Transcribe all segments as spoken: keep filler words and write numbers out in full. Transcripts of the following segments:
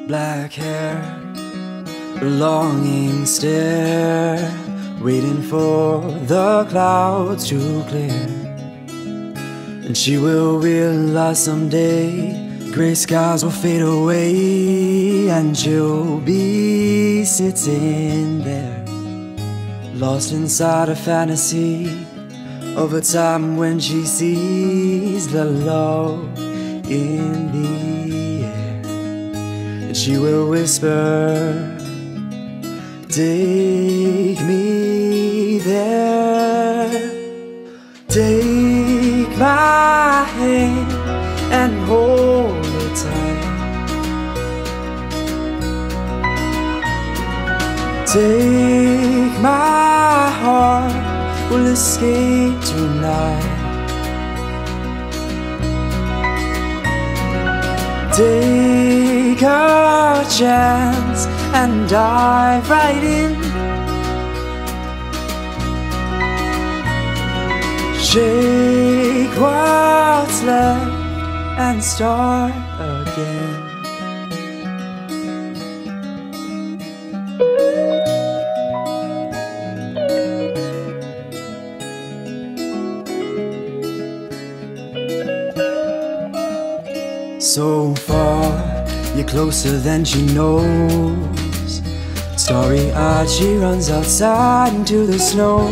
Black hair, longing stare, waiting for the clouds to clear. And she will realize someday gray skies will fade away, and she'll be sitting there, lost inside a fantasy of a time when she sees the love in the air. And she will whisper, take me there. Take my hand and hold it tight. Take my heart, we'll escape tonight. Take a chance and dive right in. Shake what's left and start again. So far, you're closer than she knows. Starry-eyed, she runs outside into the snow,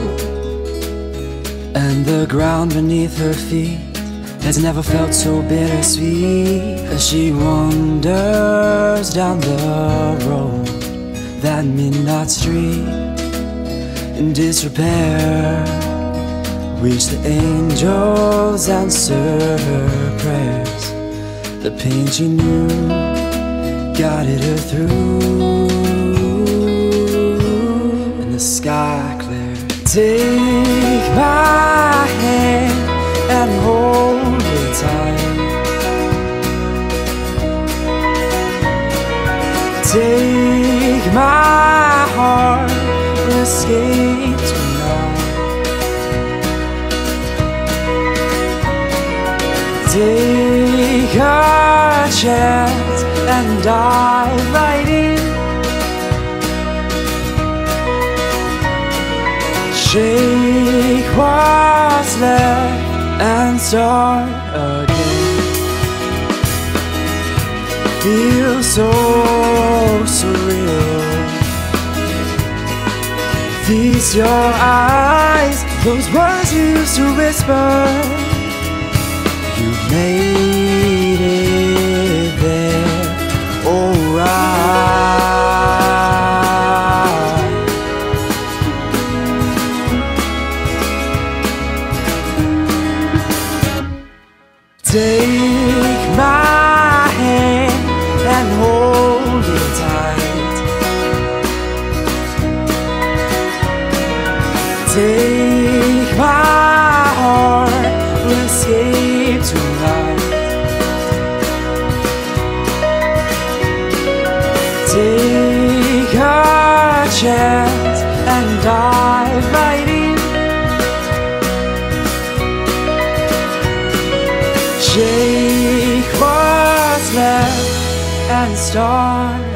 and the ground beneath her feet has never felt so bittersweet. As she wanders down the road, that midnight street in disrepair, reach the angels, answer her prayers. The pain she knew guided her through, and the sky cleared. Take my hand and hold it tight. Take my heart, we'll escape tonight. Take a chance and dive right in. Shake what's left and start again. Feels so surreal. Feast your eyes, those words you used to whisper. You've made it there, alright. Take my hand and hold it tight. Take my heart, we'll escape tonight. Take a chance and dive right in. Shake what's left and start